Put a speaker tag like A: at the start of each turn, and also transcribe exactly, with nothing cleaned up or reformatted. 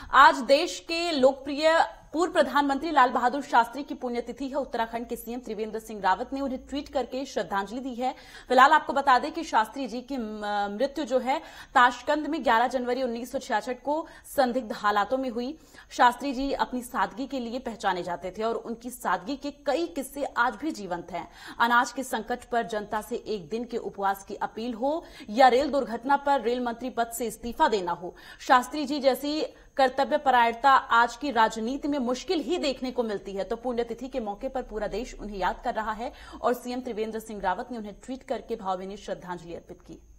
A: आज देश के लोकप्रिय पूर्व प्रधानमंत्री लाल बहादुर शास्त्री की पुण्यतिथि है। उत्तराखंड के सीएम त्रिवेंद्र सिंह रावत ने उन्हें ट्वीट करके श्रद्धांजलि दी है। फिलहाल आपको बता दें कि शास्त्री जी की मृत्यु जो है ताशकंद में ग्यारह जनवरी उन्नीस सौ छियासठ को संदिग्ध हालातों में हुई। शास्त्री जी अपनी सादगी के लिए पहचाने जाते थे और उनकी सादगी के कई किस्से आज भी जीवंत हैं। अनाज के संकट पर जनता से एक दिन के उपवास की अपील हो या रेल दुर्घटना पर रेल मंत्री पद से इस्तीफा देना हो, शास्त्री जी जैसी कर्तव्य परायणता आज की राजनीति में मुश्किल ही देखने को मिलती है। तो पुण्यतिथि के मौके पर पूरा देश उन्हें याद कर रहा है और सीएम त्रिवेंद्र सिंह रावत ने उन्हें ट्वीट करके भावभीनी श्रद्धांजलि अर्पित की।